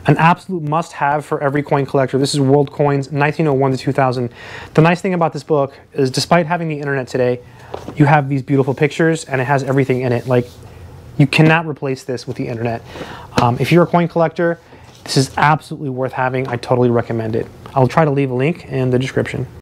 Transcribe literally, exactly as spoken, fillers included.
An absolute must-have for every coin collector. This is World Coins, nineteen oh one to two thousand. The nice thing about this book is, despite having the internet today, you have these beautiful pictures and it has everything in it. Like, you cannot replace this with the internet. Um, if you're a coin collector, this is absolutely worth having. I totally recommend it. I'll try to leave a link in the description.